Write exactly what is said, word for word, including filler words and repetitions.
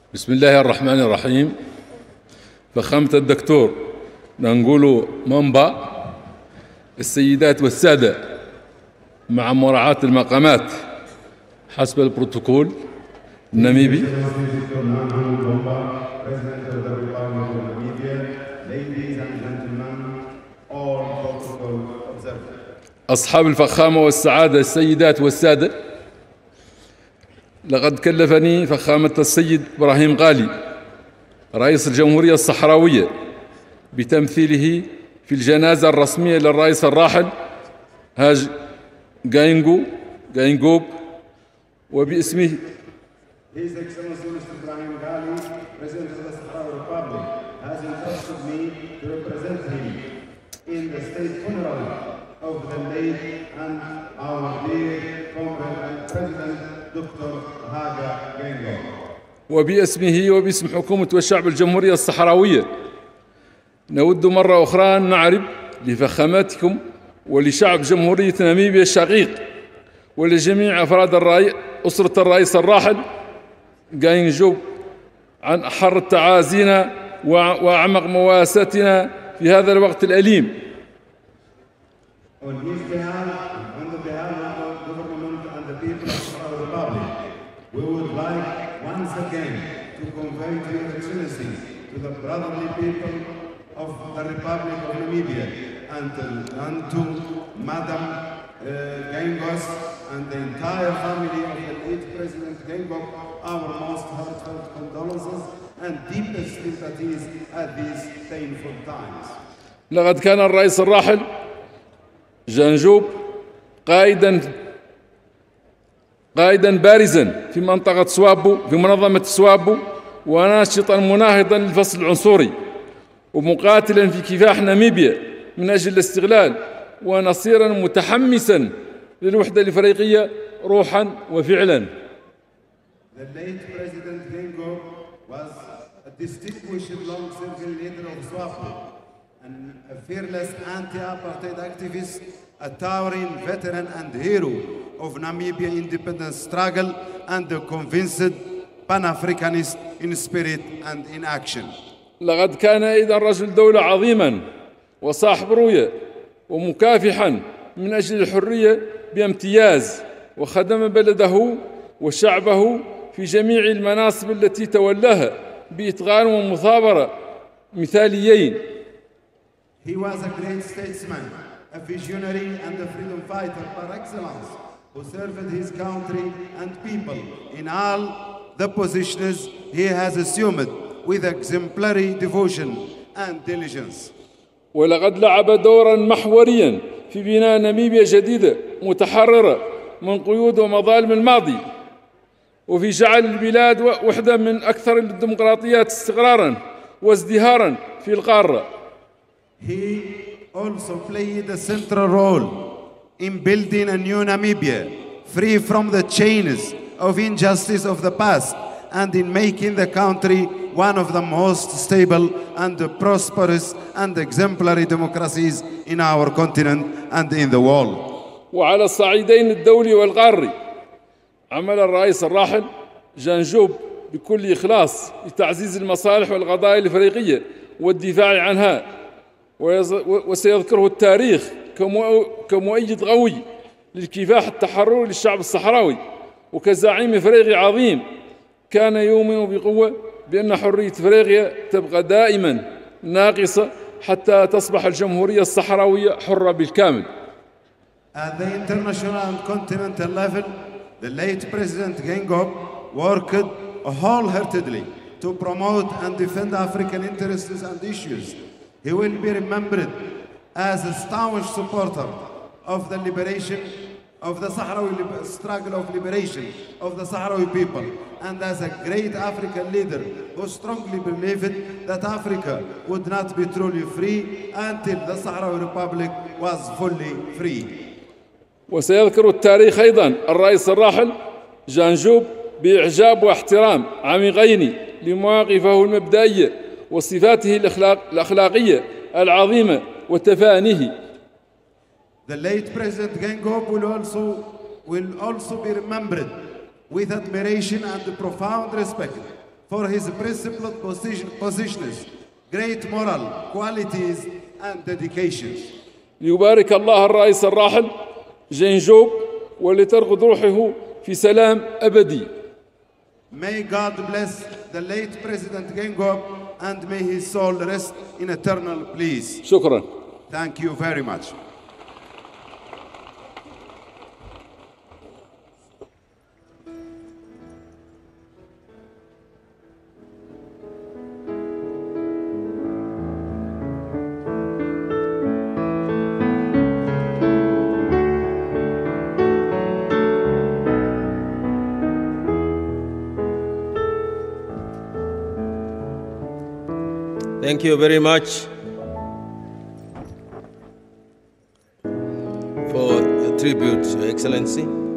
بسم الله الرحمن الرحيم. فخامة الدكتور نقول منبع السيدات والسادة مع مراعاة المقامات حسب البروتوكول الناميبي. أصحاب الفخامة والسعادة السيدات والسادة، لقد كلفني فخامة السيد إبراهيم غالي رئيس الجمهورية الصحراوية بتمثيله في الجنازة الرسمية للرئيس الراحل هاج غاينغو غاينغوب وباسمه His Excellency Mister Ibrahim Ghali, President of the Sahrawi Republic, has entrusted me to represent him in the state funeral of the late and our dear comrade and President Doctor Haga Ghaingob. وباسمه وباسم حكومة والشعب الجمهورية الصحراوية نود مرة أخرى أن نعرب لفخاماتكم ولشعب جمهورية ناميبيا الشقيق ولجميع أفراد الرأي أسرة الرئيس الراحل غاينغوب عن أحر تعازينا وأعمق مواساتنا في هذا الوقت الأليم. On his behalf, on the behalf of the government and the people of our republic, we would like once again to convey to your excellency, to the brotherly people of the Republic of Namibia, and to, and to Madam uh, Ghaingos and the entire family of the late President Ghaingob, our most heartfelt condolences and deepest sympathies at these painful times. لقد كان الرئيس الراحل غاينغوب قائدا قائدا بارزا في منطقة سوابو في منظمة سوابو، وناشطا مناهضا للفصل العنصري، ومقاتلا في كفاح ناميبيا من أجل الاستقلال، ونصيرا متحمسا للوحدة الإفريقية روحا وفعلا. The late President Ghaingob was a distinguished long-serving leader of SWAPO, and a fearless anti-apartheid activist, a towering veteran and hero of Namibia independence struggle, and a convinced Pan-Africanist in spirit and in action. لقد كان أيضا رجل دولة عظيما وصاحب رؤية ومكافحا من أجل الحرية بامتياز، وخدم بلده وشعبه في جميع المناصب التي تولاها بإتقان ومثابرة مثاليين. He was a great statesman, a visionary and a freedom fighter par excellence, who served his country and people in all the positions he has assumed with exemplary devotion and diligence. ولقد لعب دورا محوريا في بناء ناميبيا جديدة متحررة من قيود ومظالم الماضي، وفي جعل البلاد واحدة من أكثر الديمقراطيات استقرارا وازدهارا في القارة. He also played a central role in building a new Namibia, free from the chains of injustice of the past, and in making the country one of the most stable and prosperous and exemplary democracies in our continent and in the world. وعلى الصعيدين الدولي والقاري عمل الرئيس الراحل غاينغوب بكل إخلاص لتعزيز المصالح والقضايا الإفريقية والدفاع عنها، وسيذكره التاريخ كمؤيد قوي للكفاح التحرري للشعب الصحراوي، وكزعيم إفريقي عظيم كان يؤمن بقوة بأن حرية إفريقيا تبقى دائما ناقصة حتى تصبح الجمهورية الصحراوية حرة بالكامل. At the international and continental level, the late President Ghaingob worked wholeheartedly to promote and defend African interests and issues. He will be remembered as a staunch supporter of the liberation of the Sahrawi struggle of liberation of the Sahrawi people, and as a great African leader who strongly believed that Africa would not be truly free until the Sahrawi Republic was fully free. وسيذكر التاريخ أيضا الرئيس الراحل غاينغوب بإعجاب واحترام عميقين لمواقفه المبدئية وصفاته الأخلاق الأخلاقية العظيمة وتفانيه. The late President Ghaingob will also will also be remembered with admiration and profound respect for his principled position, positions, great moral qualities and dedications. ليبارك الله الرئيس الراحل جينجوب ولترغد روحه في سلام أبدي. May God bless the late President Gengob and may his soul rest in eternal peace. شكرا. Thank you very much. Thank you very much for your tribute, Your Excellency.